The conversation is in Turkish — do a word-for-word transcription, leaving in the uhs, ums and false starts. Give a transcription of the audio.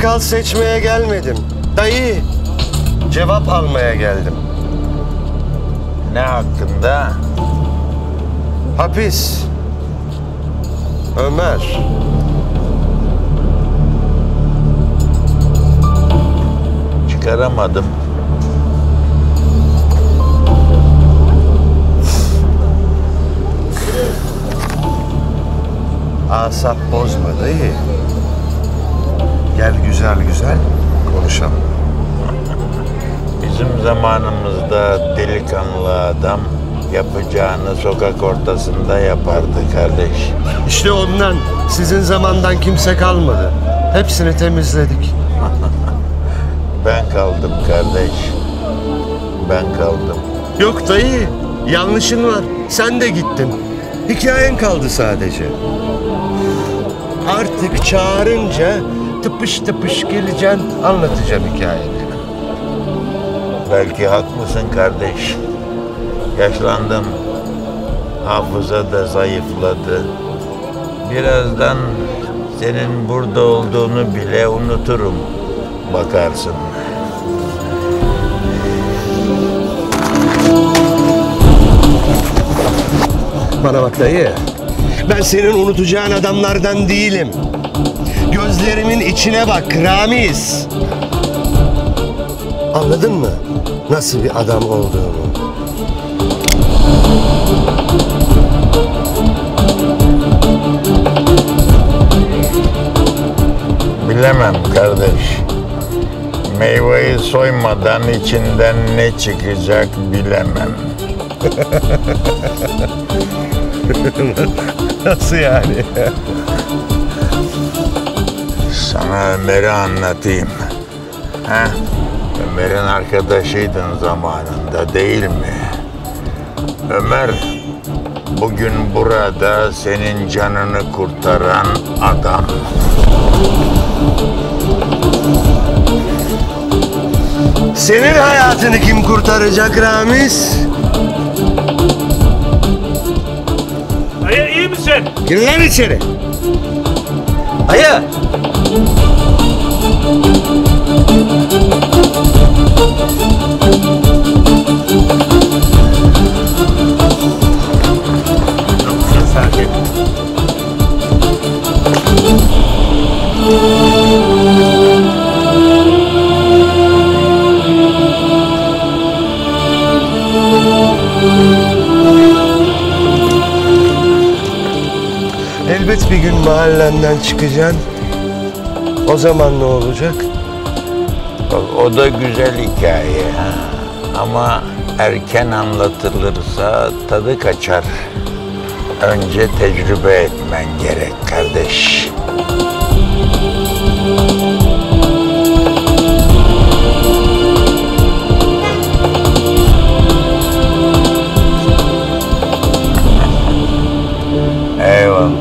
Sakal seçmeye gelmedim. Dayı, cevap almaya geldim. Ne hakkında? Hapis. Ömer. Çıkaramadım. Asap bozma dayı. Gel güzel güzel konuşalım. Bizim zamanımızda delikanlı adam yapacağını sokak ortasında yapardı kardeş. İşte ondan sizin zamandan kimse kalmadı. Hepsini temizledik. Ben kaldım kardeş. Ben kaldım. Yok dayı, yanlışın var. Sen de gittin. Hikayen kaldı sadece. Artık çağırınca tıpış tıpış geleceksin, anlatacağım hikayeni. Belki haklısın kardeş. Yaşlandım. Hafıza da zayıfladı. Birazdan senin burada olduğunu bile unuturum. Bakarsın. Bana bak dayı, ben senin unutacağın adamlardan değilim. Gözlerimin içine bak Ramiz. Anladın mı nasıl bir adam olduğumu? Bilemem kardeş. Meyveyi soymadan içinden ne çıkacak bilemem. Nasıl yani? Sana Ömer'i anlatayım. Ha? Ömer'in arkadaşıydın zamanında değil mi? Ömer bugün burada senin canını kurtaran adam. Senin hayatını kim kurtaracak Ramiz? Dayı iyi misin? Gir lan içeri. Dayı. Sakin. Elbet bir gün mahallenden çıkacaksın. O zaman ne olacak? Bak, o da güzel hikaye. Ha. Ama erken anlatılırsa tadı kaçar. Önce tecrübe etmen gerek kardeş. Eyvallah.